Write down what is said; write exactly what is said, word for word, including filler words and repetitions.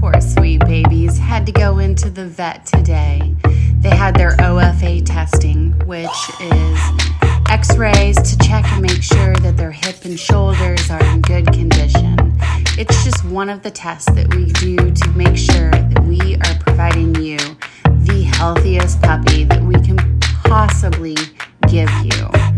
poor sweet babies had to go into the vet today. They had their O F A testing, which is x-rays to check and make sure that their hip and shoulders are in good condition. It's just one of the tests that we do to make sure that we are providing you the healthiest puppy that we can possibly give you.